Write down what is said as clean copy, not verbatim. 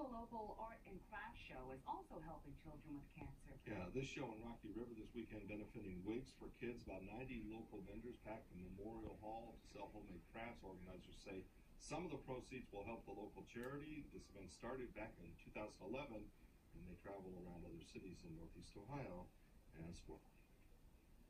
Well, a local art and craft show is also helping children with cancer. Yeah, this show in Rocky River this weekend benefiting Wigs for Kids. About 90 local vendors packed the Memorial Hall to sell homemade crafts. Organizers say some of the proceeds will help the local charity. This event started back in 2011, and they travel around other cities in Northeast Ohio as well.